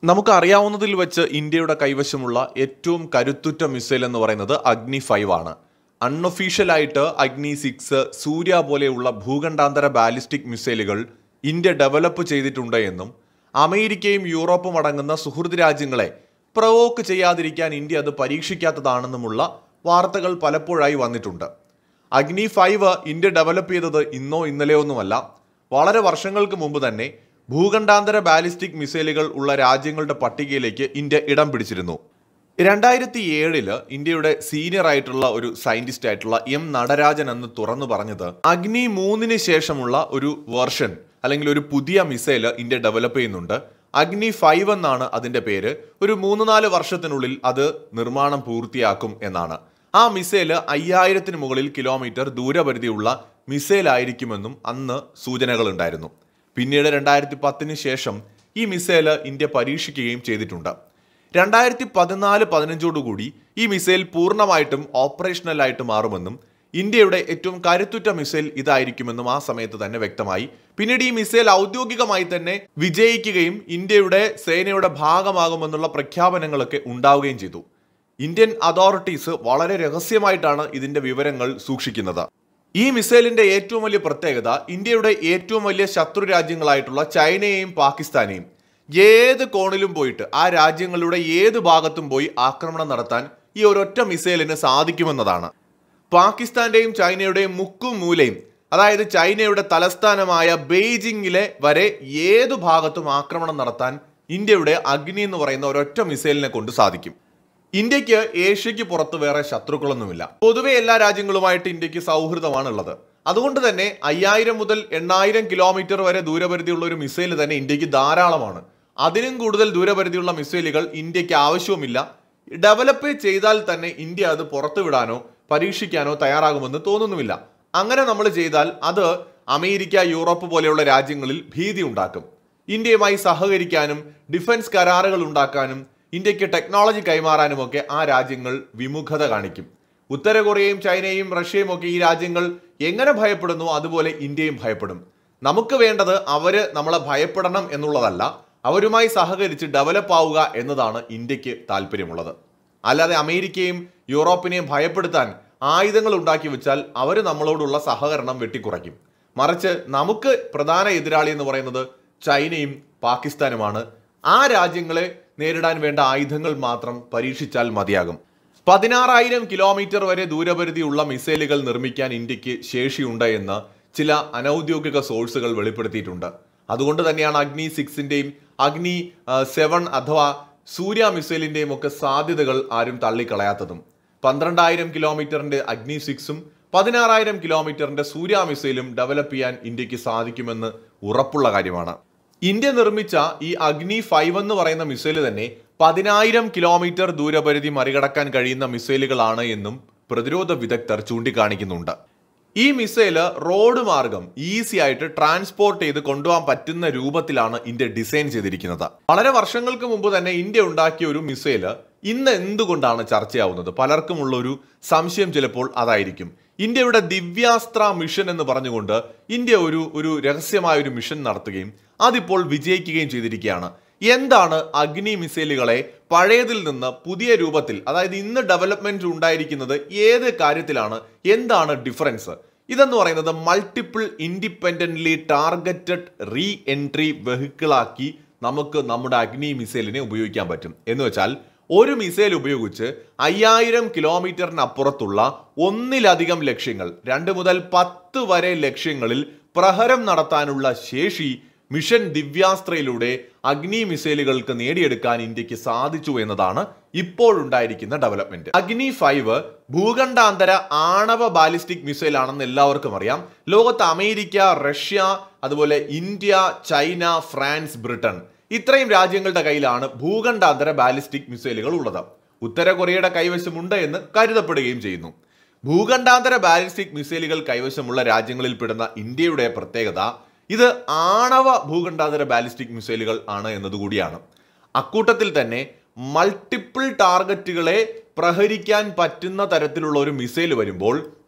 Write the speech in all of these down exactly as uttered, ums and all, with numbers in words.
നമുക്ക് അറിയാവുന്നതിൽ വെച്ച് ഇന്ത്യയുടെ കൈവശമുള്ള ഏറ്റവും കരുത്തുറ്റ മിസൈൽ എന്ന് പറയുന്നത് അഗ്നി ഫൈവ് ആണ്. അൺഒഫീഷ്യലായിട്ട് അഗ്നി സിക്സ്, സൂര്യ പോലെയുള്ള ഭൂഖണ്ഡാന്തര ബാലിസ്റ്റിക് മിസൈലുകൾ ഇന്ത്യ ഡെവലപ്പ് ചെയ്തിട്ടുണ്ട് എന്നും അമേരിക്കയും യൂറോപ്പും അടങ്ങുന്ന സുഹൃത്ത് രാജ്യങ്ങളെ പ്രവോക്ക് ചെയ്യാതിരിക്കാൻ ഇന്ത്യ അത് പരീക്ഷിക്കാത്തതാണെന്നുമുള്ള വാർത്തകൾ പലപ്പോഴായി വന്നിട്ടുണ്ട്. അഗ്നി ഫൈവ് ഇന്ത്യ ഡെവലപ്പ് ചെയ്തത് ഇന്നോ ഇന്നലെയോ ഒന്നുമല്ല. വളരെ വർഷങ്ങൾക്ക് മുമ്പ് തന്നെ ഭൂഖണ്ഡാന്തര ബാലിസ്റ്റിക് മിസൈലുകൾ ഉള്ള രാജ്യങ്ങളുടെ പട്ടികയിലേക്ക് ഇന്ത്യ ഇടം പിടിച്ചിരുന്നു. രണ്ടായിരത്തി ഏഴില് ഇന്ത്യയുടെ സീനിയർ ആയിട്ടുള്ള ഒരു സയന്റിസ്റ്റ് ആയിട്ടുള്ള എം നടരാജൻ എന്ന് തുറന്നു പറഞ്ഞത് അഗ്നി മൂന്നിന് ശേഷമുള്ള ഒരു വെർഷൻ അല്ലെങ്കിൽ ഒരു പുതിയ മിസൈൽ ഇന്ത്യ ഡെവലപ്പ് ചെയ്യുന്നുണ്ട്. അഗ്നി ഫൈവ് എന്നാണ് അതിന്റെ പേര്. ഒരു മൂന്ന് നാല് വർഷത്തിനുള്ളിൽ അത് നിർമ്മാണം പൂർത്തിയാക്കും എന്നാണ്. ആ മിസൈല് അയ്യായിരത്തിന് മുകളിൽ കിലോമീറ്റർ ദൂരപരിധിയുള്ള മിസൈൽ ആയിരിക്കുമെന്നും അന്ന് സൂചനകൾ ഉണ്ടായിരുന്നു. പിന്നീട് രണ്ടായിരത്തി പത്തിന് ശേഷം ഈ മിസൈല് ഇന്ത്യ പരീക്ഷിക്കുകയും ചെയ്തിട്ടുണ്ട്. രണ്ടായിരത്തി പതിനാല് പതിനഞ്ചോടുകൂടി ഈ മിസൈൽ പൂർണ്ണമായിട്ടും ഓപ്പറേഷണലായിട്ട് മാറുമെന്നും ഇന്ത്യയുടെ ഏറ്റവും കരുത്തുറ്റ മിസൈൽ ഇതായിരിക്കുമെന്നും ആ സമയത്ത് തന്നെ വ്യക്തമായി. പിന്നീട് ഈ മിസൈൽ ഔദ്യോഗികമായി തന്നെ വിജയിക്കുകയും ഇന്ത്യയുടെ സേനയുടെ ഭാഗമാകുമെന്നുള്ള പ്രഖ്യാപനങ്ങളൊക്കെ ഉണ്ടാവുകയും ചെയ്തു. ഇന്ത്യൻ അതോറിറ്റീസ് വളരെ രഹസ്യമായിട്ടാണ് ഇതിന്റെ വിവരങ്ങൾ സൂക്ഷിക്കുന്നത്. ഈ മിസൈലിന്റെ ഏറ്റവും വലിയ പ്രത്യേകത ഇന്ത്യയുടെ ഏറ്റവും വലിയ ശത്രു രാജ്യങ്ങളായിട്ടുള്ള ചൈനയെയും പാകിസ്ഥാനെയും ഏത് കോണിലും പോയിട്ട് ആ രാജ്യങ്ങളുടെ ഏത് ഭാഗത്തും പോയി ആക്രമണം നടത്താൻ ഈ ഒരൊറ്റ മിസൈലിന് സാധിക്കുമെന്നതാണ്. പാകിസ്ഥാന്റെയും ചൈനയുടെയും മുക്കും മൂലയും, അതായത് ചൈനയുടെ തലസ്ഥാനമായ ബെയ്ജിങ്ങിലെ വരെ ഏതു ഭാഗത്തും ആക്രമണം നടത്താൻ ഇന്ത്യയുടെ അഗ്നി എന്ന് പറയുന്ന ഒരൊറ്റ മിസൈലിനെ കൊണ്ട് സാധിക്കും. ഇന്ത്യക്ക് ഏഷ്യക്ക് പുറത്ത് വേറെ ശത്രുക്കളൊന്നുമില്ല. പൊതുവെ എല്ലാ രാജ്യങ്ങളുമായിട്ട് ഇന്ത്യക്ക് സൗഹൃദമാണ് ഉള്ളത്. അതുകൊണ്ട് തന്നെ അയ്യായിരം മുതൽ എണ്ണായിരം കിലോമീറ്റർ വരെ ദൂരപരിധിയുള്ള ഒരു മിസൈൽ തന്നെ ഇന്ത്യക്ക് ധാരാളമാണ്. അതിനും കൂടുതൽ ദൂരപരിധിയുള്ള മിസൈലുകൾ ഇന്ത്യക്ക് ആവശ്യവുമില്ല. ഡെവലപ്പ് ചെയ്താൽ തന്നെ ഇന്ത്യ അത് പുറത്തുവിടാനോ പരീക്ഷിക്കാനോ തയ്യാറാകുമെന്ന് തോന്നുന്നുമില്ല. അങ്ങനെ നമ്മൾ ചെയ്താൽ അത് അമേരിക്ക, യൂറോപ്പ് പോലെയുള്ള രാജ്യങ്ങളിൽ ഭീതി ഉണ്ടാക്കും. ഇന്ത്യയുമായി സഹകരിക്കാനും ഡിഫൻസ് കരാറുകൾ ഉണ്ടാക്കാനും ഇന്ത്യക്ക് ടെക്നോളജി കൈമാറാനും ഒക്കെ ആ രാജ്യങ്ങൾ വിമുഖത കാണിക്കും. ഉത്തര കൊറിയയും ചൈനയും റഷ്യയും ഒക്കെ ഈ രാജ്യങ്ങൾ എങ്ങനെ ഭയപ്പെടുന്നു അതുപോലെ ഇന്ത്യയും ഭയപ്പെടും. നമുക്ക് വേണ്ടത് അവര് നമ്മളെ ഭയപ്പെടണം എന്നുള്ളതല്ല, അവരുമായി സഹകരിച്ച് ഡെവലപ്പ് ആവുക എന്നതാണ് ഇന്ത്യക്ക് താല്പര്യമുള്ളത്. അല്ലാതെ അമേരിക്കയും യൂറോപ്പിനെയും ഭയപ്പെടുത്താൻ ആയുധങ്ങൾ ഉണ്ടാക്കി വെച്ചാൽ അവർ നമ്മളോടുള്ള സഹകരണം വെട്ടിക്കുറയ്ക്കും. മറിച്ച് നമുക്ക് പ്രധാന എതിരാളി എന്ന് പറയുന്നത് ചൈനയും പാകിസ്ഥാനുമാണ്. ആ രാജ്യങ്ങളെ നേരിടാൻ വേണ്ട ആയുധങ്ങൾ മാത്രം പരീക്ഷിച്ചാൽ മതിയാകും. പതിനാറായിരം കിലോമീറ്റർ വരെ ദൂരപരിധിയുള്ള മിസൈലുകൾ നിർമ്മിക്കാൻ ഇന്ത്യക്ക് ശേഷിയുണ്ട് എന്ന് ചില അനൌദ്യോഗിക സോഴ്സുകൾ വെളിപ്പെടുത്തിയിട്ടുണ്ട്. അതുകൊണ്ട് തന്നെയാണ് അഗ്നി സിക്സിന്റെയും അഗ്നി സെവൻ അഥവാ സൂര്യ മിസൈലിന്റെയും ഒക്കെ സാധ്യതകൾ ആരും തള്ളിക്കളയാത്തതും. പന്ത്രണ്ടായിരം കിലോമീറ്ററിന്റെ അഗ്നി സിക്സും പതിനാറായിരം കിലോമീറ്ററിന്റെ സൂര്യ മിസൈലും ഡെവലപ്പ് ചെയ്യാൻ ഇന്ത്യക്ക് സാധിക്കുമെന്ന് ഉറപ്പുള്ള കാര്യമാണ്. ഇന്ത്യ നിർമ്മിച്ച ഈ അഗ്നി ഫൈവ് എന്ന് പറയുന്ന മിസൈൽ തന്നെ പതിനായിരം കിലോമീറ്റർ ദൂരപരിധി മറികടക്കാൻ കഴിയുന്ന മിസൈലുകളാണ് എന്നും പ്രതിരോധ വിദഗ്ധർ ചൂണ്ടിക്കാണിക്കുന്നുണ്ട്. ഈ മിസൈല് റോഡ് മാർഗം ഈസി ആയിട്ട് ട്രാൻസ്പോർട്ട് ചെയ്ത് കൊണ്ടുപോകാൻ പറ്റുന്ന രൂപത്തിലാണ് ഇന്ത്യ ഡിസൈൻ ചെയ്തിരിക്കുന്നത്. വളരെ വർഷങ്ങൾക്ക് മുമ്പ് തന്നെ ഇന്ത്യ ഉണ്ടാക്കിയ ഒരു മിസൈല് ഇന്ന് എന്തുകൊണ്ടാണ് ചർച്ചയാവുന്നത്? പലർക്കുമുള്ള ഒരു സംശയം ചിലപ്പോൾ അതായിരിക്കും. ഇന്ത്യയുടെ ദിവ്യാസ്ത്ര മിഷൻ എന്ന് പറഞ്ഞുകൊണ്ട് ഇന്ത്യ ഒരു ഒരു രഹസ്യമായ ഒരു മിഷൻ നടത്തുകയും അതിപ്പോൾ വിജയിക്കുകയും ചെയ്തിരിക്കുകയാണ്. എന്താണ് അഗ്നി മിസൈലുകളെ പഴയതിൽ നിന്ന് പുതിയ രൂപത്തിൽ, അതായത് ഇന്ന് ഡെവലപ്മെന്റ് ഉണ്ടായിരിക്കുന്നത് ഏത് കാര്യത്തിലാണ്, എന്താണ് ഡിഫറൻസ്? ഇതെന്ന് പറയുന്നത് multiple independently targeted re entry വെഹിക്കിളാക്കി നമുക്ക് നമ്മുടെ അഗ്നി മിസൈലിനെ ഉപയോഗിക്കാൻ പറ്റും. എന്ന് വെച്ചാൽ ഒരു മിസൈൽ ഉപയോഗിച്ച് അയ്യായിരം കിലോമീറ്ററിനപ്പുറത്തുള്ള ഒന്നിലധികം ലക്ഷ്യങ്ങൾ, രണ്ട് മുതൽ പത്ത് വരെ ലക്ഷ്യങ്ങളിൽ പ്രഹരം നടത്താനുള്ള ശേഷി മിഷൻ ദിവ്യാസ്ത്രയിലൂടെ അഗ്നി മിസൈലുകൾക്ക് നേടിയെടുക്കാൻ ഇന്ത്യക്ക് സാധിച്ചു എന്നതാണ് ഇപ്പോഴുണ്ടായിരിക്കുന്ന ഡെവലപ്മെന്റ്. അഗ്നി ഫൈവ് ഭൂഖണ്ഡാന്തര ആണവ ബാലിസ്റ്റിക് മിസൈൽ ആണെന്ന് എല്ലാവർക്കും അറിയാം. ലോകത്ത് അമേരിക്ക, റഷ്യ, അതുപോലെ ഇന്ത്യ, ചൈന, ഫ്രാൻസ്, ബ്രിട്ടൻ ഇത്രയും രാജ്യങ്ങളുടെ കയ്യിലാണ് ഭൂഖണ്ഡാന്തര ബാലിസ്റ്റിക് മിസൈലുകൾ ഉള്ളത്. ഉത്തര കൊറിയയുടെ കൈവശമുണ്ട് എന്ന് കരുതപ്പെടുകയും ചെയ്യുന്നു. ഭൂഖണ്ഡാന്തര ബാലിസ്റ്റിക് മിസൈലുകൾ കൈവശമുള്ള രാജ്യങ്ങളിൽ പെടുന്ന ഇന്ത്യയുടെ പ്രത്യേകത ഇത് ആണവ ഭൂഖണ്ഡാന്തര ബാലിസ്റ്റിക് മിസൈലുകൾ ആണ് എന്നതുകൂടിയാണ്. അക്കൂട്ടത്തിൽ തന്നെ മൾട്ടിപ്പിൾ ടാർഗറ്റുകളെ പ്രഹരിക്കാൻ പറ്റുന്ന തരത്തിലുള്ള ഒരു മിസൈൽ വരുമ്പോൾ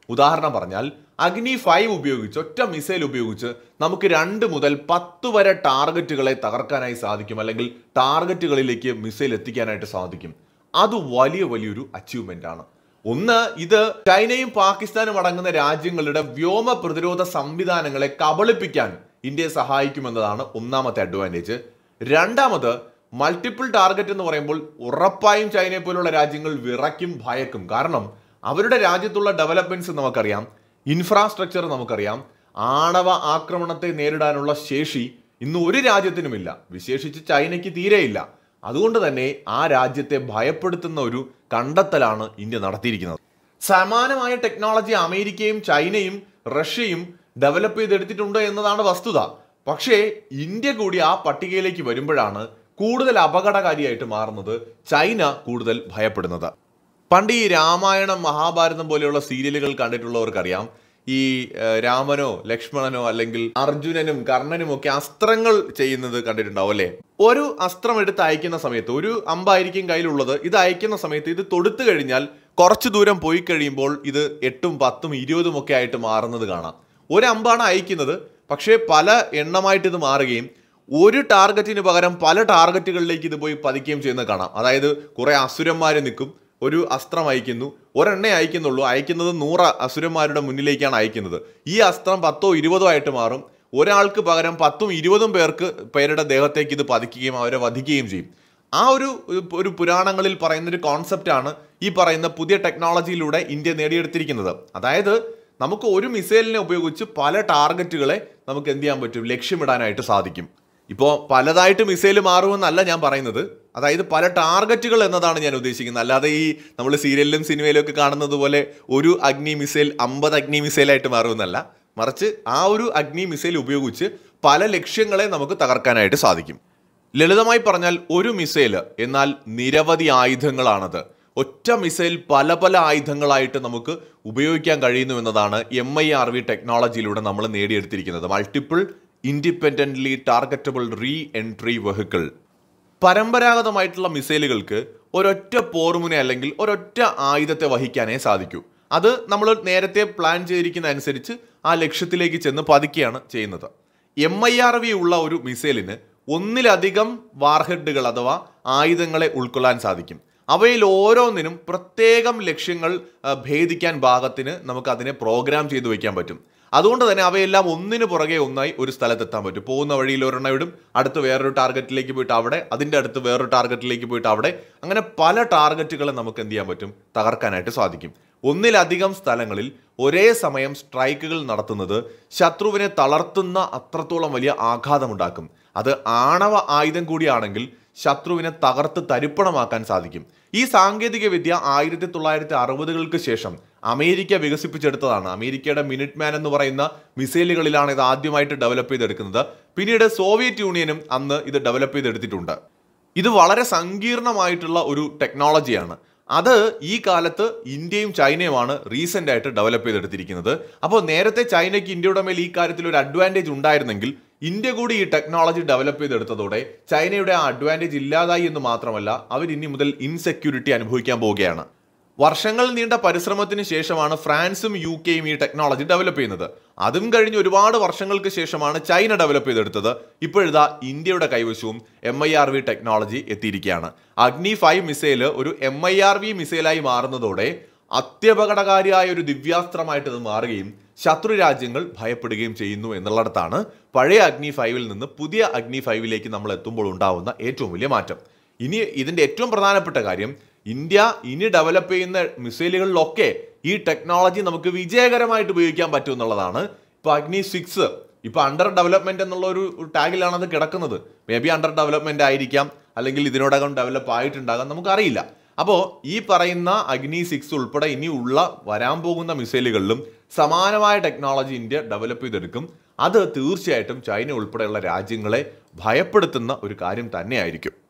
ഉദാഹരണം പറഞ്ഞാൽ അഗ്നി ഫൈവ് ഉപയോഗിച്ച് ഒറ്റ മിസൈൽ ഉപയോഗിച്ച് നമുക്ക് രണ്ട് മുതൽ പത്ത് വരെ ടാർഗറ്റുകളെ തകർക്കാനായി സാധിക്കും, അല്ലെങ്കിൽ ടാർഗറ്റുകളിലേക്ക് മിസൈൽ എത്തിക്കാനായിട്ട് സാധിക്കും. അത് വലിയ വലിയൊരു അച്ചീവ്മെന്റ് ആണ്. ഒന്ന്, ഇത് ചൈനയും പാകിസ്ഥാനും അടങ്ങുന്ന രാജ്യങ്ങളുടെ വ്യോമ പ്രതിരോധ സംവിധാനങ്ങളെ കബളിപ്പിക്കാൻ ഇന്ത്യയെ സഹായിക്കുമെന്നതാണ് ഒന്നാമത്തെ അഡ്വാൻറ്റേജ്. രണ്ടാമത്, മൾട്ടിപ്പിൾ ടാർഗറ്റ് എന്ന് പറയുമ്പോൾ ഉറപ്പായും ചൈനയെ പോലുള്ള രാജ്യങ്ങൾ വിറയ്ക്കും, ഭയക്കും. കാരണം അവരുടെ രാജ്യത്തുള്ള ഡെവലപ്മെന്റ്സ് നമുക്കറിയാം, ഇൻഫ്രാസ്ട്രക്ചർ നമുക്കറിയാം, ആണവ ആക്രമണത്തെ നേരിടാനുള്ള ശേഷി ഇന്ന് ഒരു രാജ്യത്തിനുമില്ല, വിശേഷിച്ച് ചൈനയ്ക്ക് തീരെയില്ല. അതുകൊണ്ട് തന്നെ ആ രാജ്യത്തെ ഭയപ്പെടുത്തുന്ന ഒരു കണ്ടെത്തലാണ് ഇന്ത്യ നടത്തിയിരിക്കുന്നത്. സമാനമായ ടെക്നോളജി അമേരിക്കയും ചൈനയും റഷ്യയും ഡെവലപ്പ് ചെയ്തെടുത്തിട്ടുണ്ട് എന്നതാണ് വസ്തുത. പക്ഷേ ഇന്ത്യ കൂടി ആ പട്ടികയിലേക്ക് വരുമ്പോഴാണ് കൂടുതൽ അപകടകാരിയായിട്ട് മാറുന്നത്, ചൈന കൂടുതൽ ഭയപ്പെടുന്നത്. പണ്ട് ഈ രാമായണം, മഹാഭാരതം പോലെയുള്ള സീരിയലുകൾ കണ്ടിട്ടുള്ളവർക്കറിയാം, ഈ രാമനോ ലക്ഷ്മണനോ അല്ലെങ്കിൽ അർജുനനും കർണനും ഒക്കെ അസ്ത്രങ്ങൾ ചെയ്യുന്നത് കണ്ടിട്ടുണ്ടാവും അല്ലേ? ഒരു അസ്ത്രം എടുത്ത് അയക്കുന്ന സമയത്ത്, ഒരു അമ്പായിരിക്കും കയ്യിലുള്ളത്, ഇത് അയക്കുന്ന സമയത്ത് ഇത് തൊടുത്തു കഴിഞ്ഞാൽ കുറച്ചു ദൂരം പോയി കഴിയുമ്പോൾ ഇത് എട്ടും പത്തും ഇരുപതും ഒക്കെ ആയിട്ട് മാറുന്നത് കാണാം. ഒരു അമ്പാണ് അയക്കുന്നത്, പക്ഷേ പല എണ്ണമായിട്ട് ഇത് മാറുകയും ഒരു ടാർഗറ്റിന് പകരം പല ടാർഗറ്റുകളിലേക്ക് ഇത് പോയി പതിക്കുകയും ചെയ്യുന്നത് കാണാം. അതായത് കുറെ അസുരന്മാർ നിൽക്കും, ഒരു അസ്ത്രം അയക്കുന്നു, ഒരെണ്ണേ അയക്കുന്നുള്ളൂ, അയക്കുന്നത് നൂറ് അസുരന്മാരുടെ മുന്നിലേക്കാണ് അയക്കുന്നത്. ഈ അസ്ത്രം പത്തോ ഇരുപതോ ആയിട്ട് മാറും. ഒരാൾക്ക് പകരം പത്തും ഇരുപതും പേർക്ക് പേരുടെ ദേഹത്തേക്ക് ഇത് പതിക്കുകയും അവരെ വധിക്കുകയും ചെയ്യും. ആ ഒരു ഒരു പുരാണങ്ങളിൽ പറയുന്നൊരു കോൺസെപ്റ്റാണ് ഈ പറയുന്ന പുതിയ ടെക്നോളജിയിലൂടെ ഇന്ത്യ നേടിയെടുത്തിരിക്കുന്നത്. അതായത് നമുക്ക് ഒരു മിസൈലിനെ ഉപയോഗിച്ച് പല ടാർഗറ്റുകളെ നമുക്ക് എന്ത് ചെയ്യാൻ പറ്റും, ലക്ഷ്യമിടാനായിട്ട് സാധിക്കും. ഇപ്പോൾ പലതായിട്ട് മിസൈൽ മാറുമെന്നല്ല ഞാൻ പറയുന്നത്, അതായത് പല ടാർഗറ്റുകൾ എന്നതാണ് ഞാൻ ഉദ്ദേശിക്കുന്നത്. അല്ലാതെ ഈ നമ്മൾ സീരിയലിലും സിനിമയിലും ഒക്കെ കാണുന്നത് പോലെ ഒരു അഗ്നി മിസൈൽ അമ്പത് അഗ്നി മിസൈലായിട്ട് മാറുമെന്നല്ല, മറിച്ച് ആ ഒരു അഗ്നി മിസൈൽ ഉപയോഗിച്ച് പല ലക്ഷ്യങ്ങളെ നമുക്ക് തകർക്കാനായിട്ട് സാധിക്കും. ലളിതമായി പറഞ്ഞാൽ ഒരു മിസൈൽ എന്നാൽ നിരവധി ആയുധങ്ങളാണത്. ഒറ്റ മിസൈൽ പല പല ആയുധങ്ങളായിട്ട് നമുക്ക് ഉപയോഗിക്കാൻ കഴിയുന്നു എന്നതാണ് എം ഐ ആർ വി ടെക്നോളജിയിലൂടെ നമ്മൾ നേടിയെടുത്തിരിക്കുന്നത്. Multiple independently targetable re entry vehicle. പരമ്പരാഗതമായിട്ടുള്ള മിസൈലുകൾക്ക് ഒരൊറ്റ പോർമുന അല്ലെങ്കിൽ ഒരൊറ്റ ആയുധത്തെ വഹിക്കാനേ സാധിക്കൂ. അത് നമ്മൾ നേരത്തെ പ്ലാൻ ചെയ്തിരിക്കുന്ന അനുസരിച്ച് ആ ലക്ഷ്യത്തിലേക്ക് ചെന്ന് പതിക്കുകയാണ് ചെയ്യുന്നത്. എം ഐ ആർ വി ഉള്ള ഒരു മിസൈലിന് ഒന്നിലധികം വാർഹെഡുകൾ അഥവാ ആയുധങ്ങളെ ഉൾക്കൊള്ളാൻ സാധിക്കും. അവയിൽ ഓരോന്നിനും പ്രത്യേകം ലക്ഷ്യങ്ങൾ ഭേദിക്കാൻ പാകത്തിന് നമുക്ക് അതിനെ പ്രോഗ്രാം ചെയ്ത് വയ്ക്കാൻ പറ്റും. അതുകൊണ്ട് തന്നെ അവയെല്ലാം ഒന്നിനു പുറകെ ഒന്നായി ഒരു സ്ഥലത്തെത്താൻ പറ്റും. പോകുന്ന വഴിയിൽ ഒരെണ്ണം ഇടും, അടുത്ത് വേറൊരു ടാർഗറ്റിലേക്ക് പോയിട്ട് അവിടെ, അതിൻ്റെ അടുത്ത് വേറൊരു ടാർഗറ്റിലേക്ക് പോയിട്ട് അവിടെ, അങ്ങനെ പല ടാർഗറ്റുകളെ നമുക്ക് എന്ത് ചെയ്യാൻ പറ്റും, തകർക്കാനായിട്ട് സാധിക്കും. ഒന്നിലധികം സ്ഥലങ്ങളിൽ ഒരേ സമയം സ്ട്രൈക്കുകൾ നടത്തുന്നത് ശത്രുവിനെ തളർത്തുന്ന അത്രത്തോളം വലിയ ആഘാതമുണ്ടാക്കും. അത് ആണവ ആയുധം കൂടിയാണെങ്കിൽ ശത്രുവിനെ തകർത്ത് തരിപ്പണമാക്കാൻ സാധിക്കും. ഈ സാങ്കേതിക വിദ്യ ആയിരത്തി തൊള്ളായിരത്തി അറുപതുകൾക്ക് ശേഷം അമേരിക്ക വികസിപ്പിച്ചെടുത്തതാണ്. അമേരിക്കയുടെ മിനിറ്റ് മാൻ എന്ന് പറയുന്ന മിസൈലുകളിലാണ് ഇത് ആദ്യമായിട്ട് ഡെവലപ്പ് ചെയ്തെടുക്കുന്നത്. പിന്നീട് സോവിയറ്റ് യൂണിയനും അന്ന് ഇത് ഡെവലപ്പ് ചെയ്തെടുത്തിട്ടുണ്ട്. ഇത് വളരെ സങ്കീർണമായിട്ടുള്ള ഒരു ടെക്നോളജിയാണ്. അത് ഈ കാലത്ത് ഇന്ത്യയും ചൈനയുമാണ് റീസെൻ്റ് ആയിട്ട് ഡെവലപ്പ് ചെയ്തെടുത്തിരിക്കുന്നത്. അപ്പോൾ നേരത്തെ ചൈനയ്ക്ക് ഇന്ത്യയുടെ മേൽ ഈ കാര്യത്തിൽ ഒരു അഡ്വാൻറ്റേജ് ഉണ്ടായിരുന്നെങ്കിൽ ഇന്ത്യ കൂടി ഈ ടെക്നോളജി ഡെവലപ്പ് ചെയ്തെടുത്തതോടെ ചൈനയുടെ ആ അഡ്വാൻറ്റേജ് ഇല്ലാതായി എന്ന് മാത്രമല്ല, അവർ ഇനി മുതൽ ഇൻസെക്യൂരിറ്റി അനുഭവിക്കാൻ പോവുകയാണ്. വർഷങ്ങൾ നീണ്ട പരിശ്രമത്തിന് ശേഷമാണ് ഫ്രാൻസും യു കെയും ഈ ടെക്നോളജി ഡെവലപ്പ് ചെയ്യുന്നത്. അതും കഴിഞ്ഞ് ഒരുപാട് വർഷങ്ങൾക്ക് ശേഷമാണ് ചൈന ഡെവലപ്പ് ചെയ്തെടുത്തത്. ഇപ്പോഴിതാ ഇന്ത്യയുടെ കൈവശവും M I R V technology എത്തിയിരിക്കുകയാണ്. അഗ്നി ഫൈവ് മിസൈല് ഒരു എം ഐ ആർ വി മിസൈലായി മാറുന്നതോടെ അത്യപകടകാരിയായ ഒരു ദിവ്യാസ്ത്രമായിട്ട് ഇത് മാറുകയും ശത്രു രാജ്യങ്ങൾ ഭയപ്പെടുകയും ചെയ്യുന്നു എന്നുള്ളിടത്താണ് പഴയ അഗ്നി ഫൈവിൽ നിന്ന് പുതിയ അഗ്നി ഫൈവിലേക്ക് നമ്മൾ എത്തുമ്പോൾ ഉണ്ടാവുന്ന ഏറ്റവും വലിയ മാറ്റം. ഇനി ഇതിൻ്റെ ഏറ്റവും പ്രധാനപ്പെട്ട കാര്യം, ഇന്ത്യ ഇനി ഡെവലപ്പ് ചെയ്യുന്ന മിസൈലുകളിലൊക്കെ ഈ ടെക്നോളജി നമുക്ക് വിജയകരമായിട്ട് ഉപയോഗിക്കാൻ പറ്റും എന്നുള്ളതാണ്. ഇപ്പോൾ അഗ്നി സിക്സ് ഇപ്പോൾ അണ്ടർ ഡെവലപ്മെന്റ് എന്നുള്ള ഒരു ടാഗിലാണ് അത് കിടക്കുന്നത്. മേ ബി അണ്ടർ ഡെവലപ്മെന്റ് ആയിരിക്കാം, അല്ലെങ്കിൽ ഇതിനോടകം ഡെവലപ്പ് ആയിട്ടുണ്ടാകാം, നമുക്കറിയില്ല. അപ്പോൾ ഈ പറയുന്ന അഗ്നി സിക്സ് ഉൾപ്പെടെ ഇനിയുള്ള വരാൻ പോകുന്ന മിസൈലുകളിലും സമാനമായ ടെക്നോളജി ഇന്ത്യ ഡെവലപ്പ് ചെയ്തെടുക്കും. അത് തീർച്ചയായിട്ടും ചൈന ഉൾപ്പെടെയുള്ള രാജ്യങ്ങളെ ഭയപ്പെടുത്തുന്ന ഒരു കാര്യം തന്നെയായിരിക്കും.